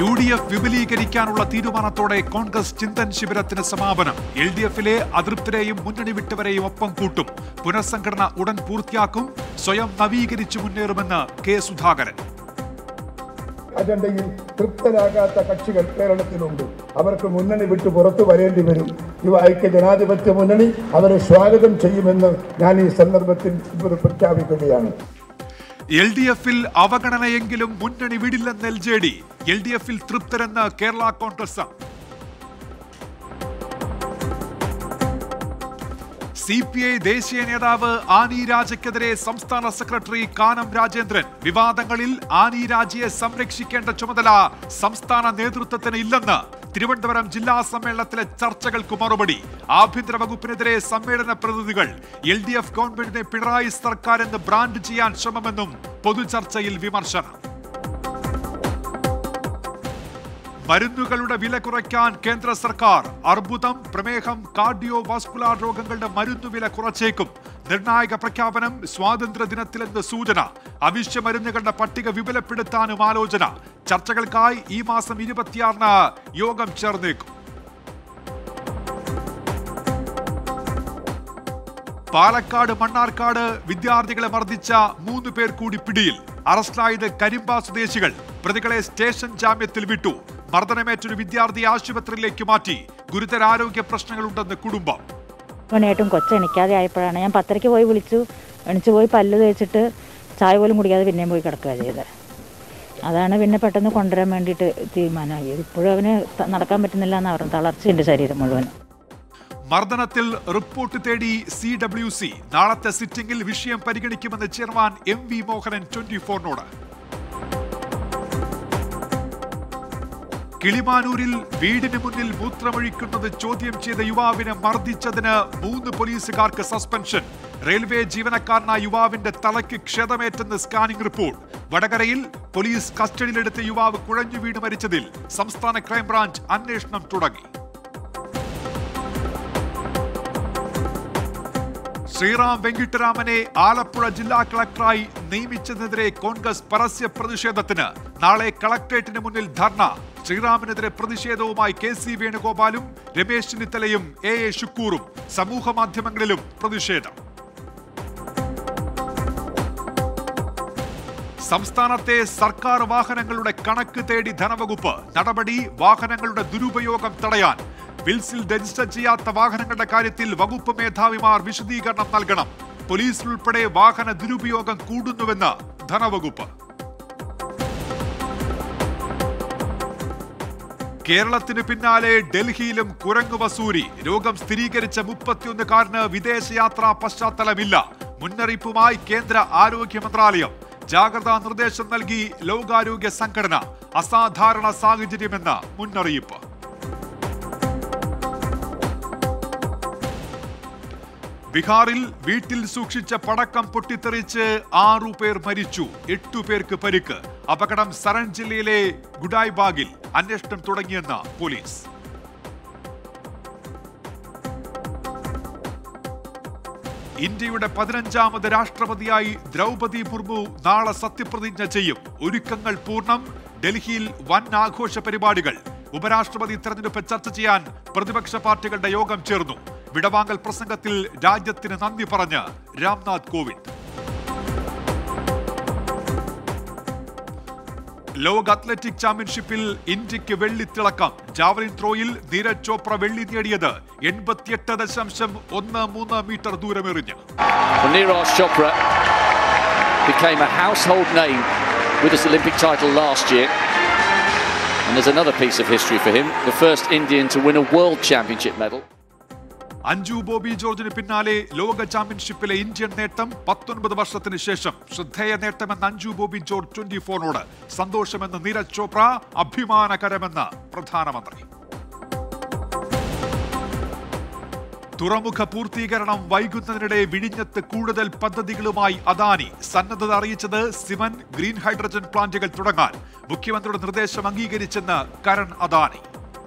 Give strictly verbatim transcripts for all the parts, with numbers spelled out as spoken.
U D F വിപുലീകരിക്കാനുള്ള തീരുമാനത്തോടെ കോൺഗ്രസ് ചിന്തൻ ശിബിരത്തിന് സമാപനം. എൽ ഡി എഫിലെ അതൃപ്തരെയും മുന്നണി വിട്ടവരെയും ഒപ്പം കൂട്ടും. പുനഃസംഘടന ഉടൻ പൂർത്തിയാക്കും. സ്വയം നവീകരിച്ചു മുന്നേറുമെന്ന് കെ സുധാകരൻ. അജണ്ടയിൽ തൃപ്തരാകാത്ത കക്ഷികൾ കേരളത്തിലുണ്ട്. അവർക്ക് മുന്നണി വിട്ടു പുറത്തു വരേണ്ടി വരും. യുവ ഐക്യ ജനാധിപത്യ മുന്നണി അവരെ സ്വാഗതം ചെയ്യുമെന്ന് ഞാൻ ഈ സന്ദർഭത്തിൽ പ്രഖ്യാപിക്കുകയാണ്. എൽ ഡി എഫിൽ അവഗണനയെങ്കിലും മുന്നണി വിടില്ലെന്ന് L J D. L D എഫിൽ തൃപ്തരെന്ന് Kerala Congress. C P I ദേശീയ നേതാവ് ആനി രാജയ്ക്കെതിരെ സംസ്ഥാന സെക്രട്ടറി കാനം രാജേന്ദ്രൻ. വിവാദങ്ങളിൽ ആനി രാജയെ സംരക്ഷിക്കേണ്ട ചുമതല സംസ്ഥാന നേതൃത്വത്തിന് ഇല്ലെന്ന് തിരുവനന്തപുരം ജില്ലാ സമ്മേളനത്തിലെ ചർച്ചകൾക്ക് മറുപടി. ആഭ്യന്തര വകുപ്പിനെതിരെ സമ്മേളന പ്രതിനിധികൾ എൽ ഡി എഫ് ഗവൺമെന്റിനെ പിണറായി സർക്കാർ എന്ന് ബ്രാൻഡ് ചെയ്യാൻ ശ്രമമെന്നും പൊതുചർച്ചയിൽ വിമർശനം. മരുന്നുകളുടെ വില കുറയ്ക്കാൻ കേന്ദ്ര സർക്കാർ. അർബുദം, പ്രമേഹം, കാർഡിയോ വാസ്കുലാർ രോഗങ്ങളുടെ മരുന്നുവില കുറച്ചേക്കും. നിർണായക പ്രഖ്യാപനം സ്വാതന്ത്ര്യ ദിനത്തിലെന്ന് സൂചന. അവശ്യ മരുന്നുകളുടെ പട്ടിക വിപുലപ്പെടുത്താനും ആലോചന. ചർച്ചകൾക്കായി ഈ മാസം ഇരുപത്തിയാറിന് യോഗം ചേർന്നേക്കും. പാലക്കാട് മണ്ണാർക്കാട് വിദ്യാർത്ഥികളെ മർദ്ദിച്ച മൂന്ന് പേർ കൂടി പിടിയിൽ. അറസ്റ്റിലായത് കരിമ്പ സ്വദേശികൾ. പ്രതികളെ സ്റ്റേഷൻ ജാമ്യത്തിൽ വിട്ടു. മർദ്ദനമേറ്റൊരു വിദ്യാർത്ഥി ആശുപത്രിയിലേക്ക് മാറ്റി. ഗുരുതര ആരോഗ്യ പ്രശ്നങ്ങളുണ്ടെന്ന് കുടുംബം. ഏറ്റവും കൊച്ച എണിക്കാതെ ആയപ്പോഴാണ് ഞാൻ പത്തരയ്ക്ക് പോയി വിളിച്ചു. എണിച്ചു പോയി പല്ല് തേച്ചിട്ട് ചായ പോലും കുടിക്കാതെ പിന്നെയും പോയി കിടക്കുക ചെയ്തത്. അതാണ് പിന്നെ പെട്ടെന്ന് കൊണ്ടുവരാൻ വേണ്ടിയിട്ട് തീരുമാനമായത്. ഇപ്പോഴും അവന് നടക്കാൻ പറ്റുന്നില്ല എന്ന് പറഞ്ഞു. തളർച്ചയുണ്ട് ശരീരം മുഴുവൻ. മർദ്ദനത്തിൽ റിപ്പോർട്ട് തേടി സി ഡബ്ല്യു സി. നാളത്തെ സിറ്റിംഗിൽ വിഷയം പരിഗണിക്കുമെന്ന് chairman M V Mohanan twenty ഫോറിനോട്. കിളിമാനൂരിൽ വീടിന് മുന്നിൽ മൂത്രമൊഴിക്കുന്നത് ചോദ്യം ചെയ്ത യുവാവിനെ മർദ്ദിച്ചതിന് മൂന്ന് പോലീസുകാർക്ക് സസ്പെൻഷൻ. റെയിൽവേ ജീവനക്കാരനായ യുവാവിന്റെ തലയ്ക്ക് ക്ഷതമേറ്റെന്ന് സ്കാനിംഗ് റിപ്പോർട്ട്. വടകരയിൽ പോലീസ് കസ്റ്റഡിയിലെടുത്ത യുവാവ് കുഴഞ്ഞു വീണ് മരിച്ചതിൽ സംസ്ഥാന ക്രൈംബ്രാഞ്ച് അന്വേഷണം തുടങ്ങി. ശ്രീറാം വെങ്കിട്ടരാമനെ ആലപ്പുഴ ജില്ലാ കളക്ടറായി നിയമിച്ചതിനെതിരെ കോൺഗ്രസ് പരസ്യ പ്രതിഷേധത്തിന്. നാളെ കളക്ടറേറ്റിന് മുന്നിൽ ധർണ. ശ്രീറാമിനെതിരെ പ്രതിഷേധവുമായി കെ സി വേണുഗോപാലും രമേശ് ചെന്നിത്തലയും എ എ ഷുക്കൂറും. സമൂഹ മാധ്യമങ്ങളിലും പ്രതിഷേധം. സംസ്ഥാനത്തെ സർക്കാർ വാഹനങ്ങളുടെ കണക്ക് തേടി ധനവകുപ്പ്. നടപടി വാഹനങ്ങളുടെ ദുരുപയോഗം തടയാൻ. വിൽസിൽ രജിസ്റ്റർ ചെയ്യാത്ത വാഹനങ്ങളുടെ കാര്യത്തിൽ വകുപ്പ് മേധാവിമാർ വിശദീകരണം നൽകണം. പോലീസിലുൾപ്പെടെ വാഹന ദുരുപയോഗം കൂടുന്നുവെന്ന് ധനവകുപ്പ്. കേരളത്തിന് പിന്നാലെ ഡൽഹിയിലും കുരങ്ങു വസൂരി. രോഗം സ്ഥിരീകരിച്ച മുപ്പത്തിയൊന്നുകാരന് വിദേശയാത്രാ പശ്ചാത്തലമില്ല. മുന്നറിയിപ്പുമായി കേന്ദ്ര ആരോഗ്യ മന്ത്രാലയം. ജാഗ്രതാ നിർദ്ദേശം നൽകി ലോകാരോഗ്യ സംഘടന. അസാധാരണ സാഹചര്യമെന്ന് മുന്നറിയിപ്പ്. ബീഹാറിൽ വീട്ടിൽ സൂക്ഷിച്ച പടക്കം പൊട്ടിത്തെറിച്ച് ആറു പേർ മരിച്ചു. എട്ടു പേർക്ക് പരിക്ക്. അപകടം സരൺ ജില്ലയിലെ ഗുഡായ്ബാഗിൽ. അന്വേഷണം തുടങ്ങിയെന്ന് പോലീസ്. ഇന്ത്യയുടെ പതിനഞ്ചാമത് രാഷ്ട്രപതിയായി ദ്രൗപദി മുർമു നാളെ സത്യപ്രതിജ്ഞ ചെയ്യും. ഒരുക്കങ്ങൾ പൂർണ്ണം. ഡൽഹിയിൽ വൻ ആഘോഷ പരിപാടികൾ. ഉപരാഷ്ട്രപതി തെരഞ്ഞെടുപ്പ് ചർച്ച ചെയ്യാൻ പ്രതിപക്ഷ പാർട്ടികളുടെ യോഗം ചേർന്നു. വിടവാങ്ങൽ പ്രസംഗത്തിൽ രാജ്യത്തിന് നന്ദി പറഞ്ഞ് രാംനാഥ് കോവിന്ദ്. ലോക അത്ലറ്റിക് ചാമ്പ്യൻഷിപ്പിൽ ഇന്ത്യക്ക് വെള്ളിത്തിളക്കം. ജാവലിൻ ത്രോയിൽ നീരജ് ചോപ്ര വെള്ളി നേടിയത് എൺപത്തിയെട്ട് ദശാംശം ഒന്ന് മൂന്ന് മീറ്റർ ദൂരമെറിഞ്ഞ്. Neeraj Chopra became a household name with his Olympic title last year. And there's another piece of history for him, the first Indian to win a world championship medal. Anju Bobby ജോർജിന് പിന്നാലെ ലോക ചാമ്പ്യൻഷിപ്പിലെ ഇന്ത്യൻ നേട്ടം. പത്തൊൻപത് വർഷത്തിന് ശേഷം ശ്രദ്ധേയ നേട്ടമെന്ന് അഞ്ജു ബോബി ജോർജ് ട്വന്റി ഫോറിനോട്. സന്തോഷമെന്ന് നീരജ് ചോപ്ര. അഭിമാനകരമെന്ന് പ്രധാനമന്ത്രി. തുറമുഖ പൂർത്തീകരണം വൈകുന്നതിനിടെ വിഴിഞ്ഞത്ത് കൂടുതൽ പദ്ധതികളുമായി അദാനി. സന്നദ്ധത അറിയിച്ചത് സിമൻ ഗ്രീൻ ഹൈഡ്രജൻ പ്ലാന്റുകൾ തുടങ്ങാൻ. മുഖ്യമന്ത്രിയുടെ നിർദ്ദേശം അംഗീകരിച്ചെന്ന് കരൺ അദാനി.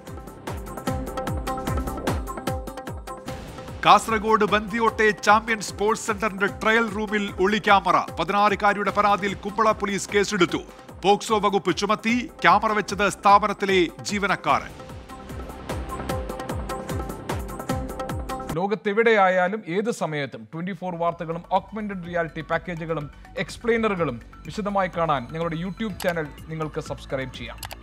കാസർഗോഡ് ബന്ദിയോട്ടെ ചാമ്പ്യൻ സ്പോർട്സ് സെന്ററിന്റെ ട്രയൽ റൂമിൽ ഒളിക്യാമറ. പതിനാറുകാരിയുടെ പരാതിയിൽ കുമ്പള പോലീസ് കേസെടുത്തു. പോക്സോ വകുപ്പ് ചുമത്തി. ക്യാമറ വെച്ചത് സ്ഥാപനത്തിലെ ജീവനക്കാരൻ. ലോകത്തെവിടെയായാലും ഏത് സമയത്തും ട്വന്റി ഫോർ വാർത്തകളും ഓഗ്മെന്റഡ് റിയാലിറ്റി പാക്കേജുകളും എക്സ്പ്ലെയിനറുകളും വിശദമായി കാണാൻ ഞങ്ങളുടെ യൂട്യൂബ് ചാനൽ നിങ്ങൾക്ക് സബ്സ്ക്രൈബ് ചെയ്യാം.